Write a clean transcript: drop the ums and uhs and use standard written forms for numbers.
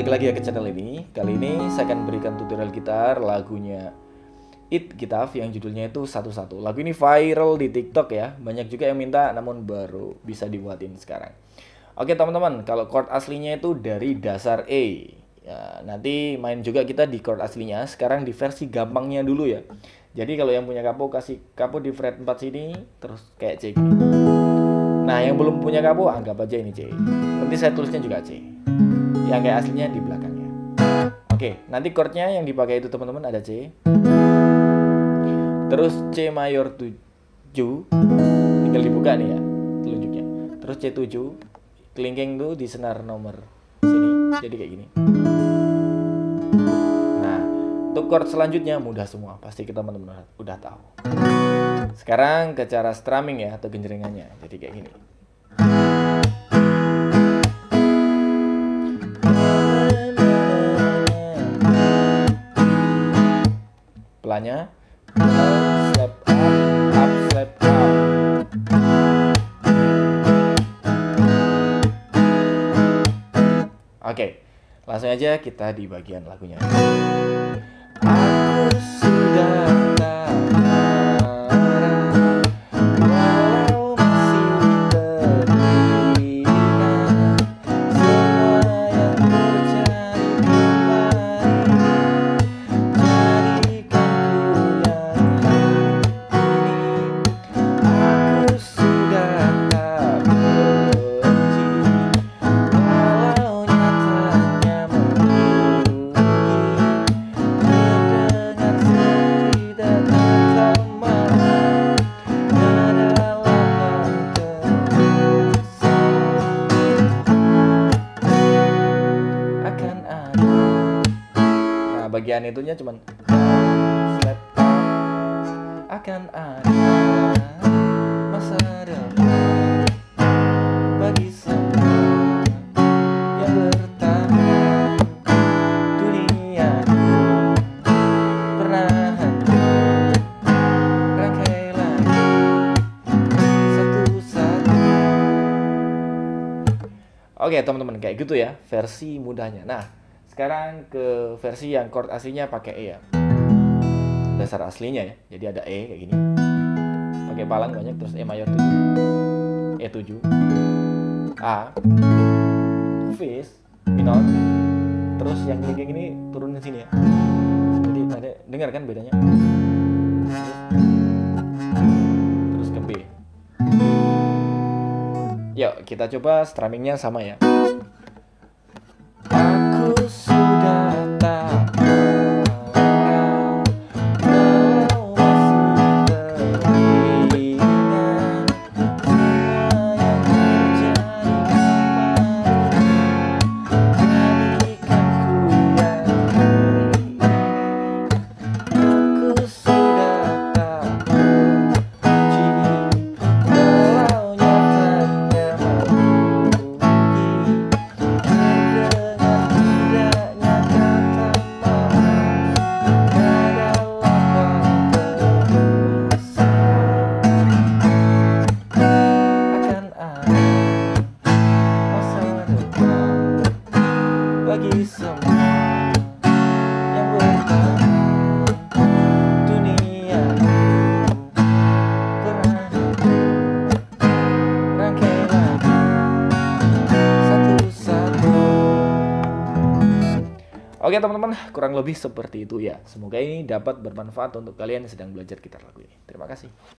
lagi ya ke channel ini. Kali ini saya akan berikan tutorial gitar lagunya It Gitaf yang judulnya itu Satu-Satu. Lagu ini viral di TikTok ya. Banyak juga yang minta namun baru bisa dibuatin sekarang. Oke teman-teman, kalau chord aslinya itu dari dasar E. Ya, nanti main juga kita di chord aslinya. Sekarang di versi gampangnya dulu ya. Jadi kalau yang punya kapo kasih kapo di fret 4 sini, terus kayak C gini. Nah, yang belum punya kapo anggap aja ini C. Nanti saya tulisnya juga C. Yang kayak aslinya di belakangnya. Oke, nanti chordnya yang dipakai itu teman-teman ada C. Terus C mayor 7. Tinggal dibuka nih ya telunjuknya. Terus C7. Kelingking tuh di senar nomor sini. Jadi kayak gini. Nah, untuk chord selanjutnya mudah semua. Pasti kita teman-teman udah tahu. Sekarang ke cara strumming ya atau genjrengannya. Jadi kayak gini. Pelannya slap up, slap up. Oke, langsung aja kita di bagian lagunya. Aku sudah tak marah, walau masih teringat semua yang terjadi kemarin. Jadikan ku yang hari ini. Aku sudah tak benci, walau nyatanya merugi. Terdengar seperti datang marah, kedalaman akan ada. Nah, bagian itunya cuman slap akan ada masa depan bagi semua yang bertahan. Dunia pernah hancur, rangkai lagi satu-satu. Oke teman-teman, kayak gitu ya versi mudahnya. Nah, sekarang ke versi yang chord aslinya pakai E ya. Dasar aslinya ya. Jadi ada E kayak gini. Pakai palang banyak, terus E mayor 7. E7. A. Fis minor. Terus yang kelingking ini turunin sini ya. Jadi ada dengar kan bedanya? Terus ke B. Yuk, kita coba strummingnya sama ya. Aku sudah tak marah, walau masih teringat semua yang terjadi kemarin. Jadikan ku yang hari ini. Aku sudah tak benci, walau nyatanya merugi. Terdengar tidaknya kata marah, kedalaman terasa akan ada masa depan bagi semua yang bertahan. Dunia pernah hancur, rangkai lagi satu-satu. Oke teman-teman, kurang lebih seperti itu ya. Semoga ini dapat bermanfaat untuk kalian yang sedang belajar gitar lagu ini. Terima kasih.